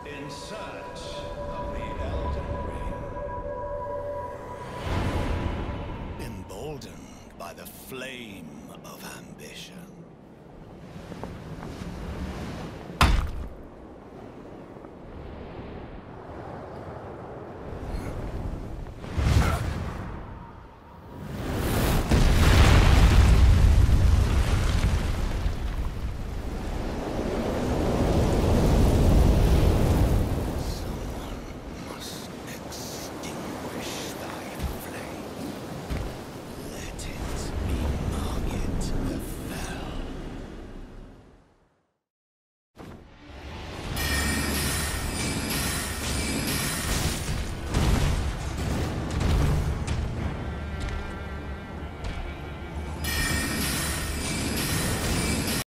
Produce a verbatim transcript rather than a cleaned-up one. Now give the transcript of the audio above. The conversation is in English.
In search of the Elden Ring. Emboldened by the flame of ambition.